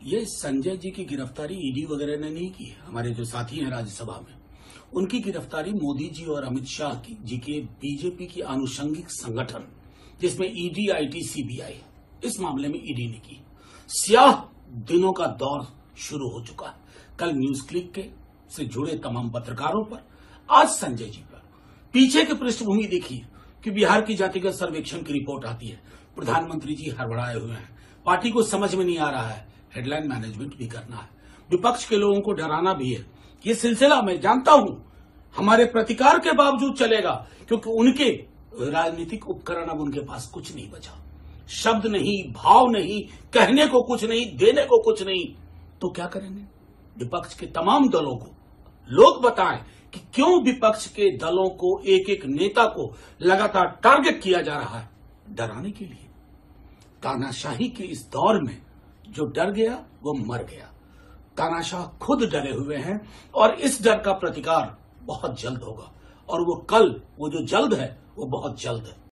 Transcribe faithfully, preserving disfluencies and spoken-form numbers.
ये संजय जी की गिरफ्तारी ईडी वगैरह ने नहीं की। हमारे जो साथी हैं राज्यसभा में, उनकी गिरफ्तारी मोदी जी और अमित शाह की जी के बीजेपी की आनुषंगिक संगठन जिसमें ईडी, आईटी, सीबीआई, इस मामले में ईडी ने की। स्याह दिनों का दौर शुरू हो चुका है। कल न्यूज क्लिक के से जुड़े तमाम पत्रकारों पर, आज संजय जी पर। पीछे की पृष्ठभूमि देखिए कि बिहार की जातिगत सर्वेक्षण की रिपोर्ट आती है। प्रधानमंत्री जी हड़बड़ाए हुए हैं, पार्टी को समझ में नहीं आ रहा है, हेडलाइन मैनेजमेंट भी करना है, विपक्ष के लोगों को डराना भी है। ये सिलसिला मैं जानता हूं हमारे प्रतिकार के बावजूद चलेगा, क्योंकि उनके राजनीतिक उपकरण अब उनके पास कुछ नहीं बचा। शब्द नहीं, भाव नहीं, कहने को कुछ नहीं, देने को कुछ नहीं, तो क्या करेंगे? विपक्ष के तमाम दलों को लोग बताएं कि क्यों विपक्ष के दलों को, एक एक नेता को लगातार टारगेट किया जा रहा है, डराने के लिए। तानाशाही के इस दौर में जो डर गया वो मर गया। तानाशाह खुद डरे हुए हैं और इस डर का प्रतिकार बहुत जल्द होगा, और वो कल, वो जो जल्द है वो बहुत जल्द है।